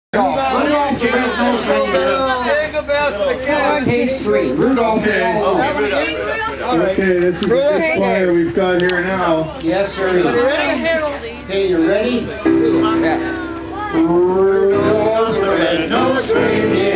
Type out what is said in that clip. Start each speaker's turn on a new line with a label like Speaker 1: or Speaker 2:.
Speaker 1: Rudolph the Red-Nosed Reindeer. Page 3. Rudolph the
Speaker 2: Okay, this is a good choir we've got here now.
Speaker 1: Yes, sir. Okay, you ready? Yeah. Rudolph the Red-Nosed Reindeer.